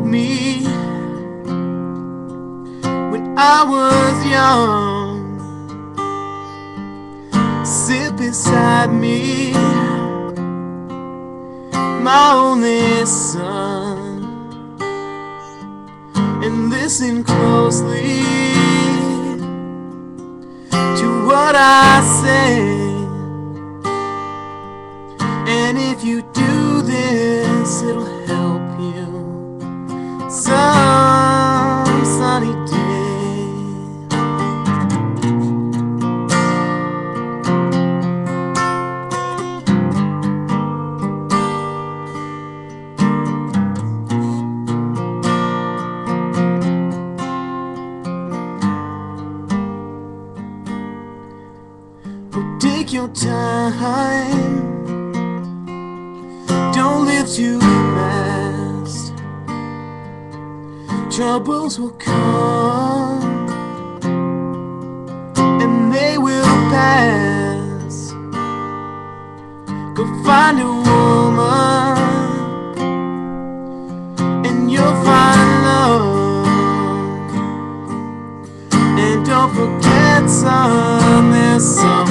me when I was young. Sit beside me, my only son, and listen closely to what I say. And if you do this, it'll help you some sunny day. Take your time, don't live too fast. Troubles will come and they will pass. Go find a woman and you'll find love. And don't forget, son, there's some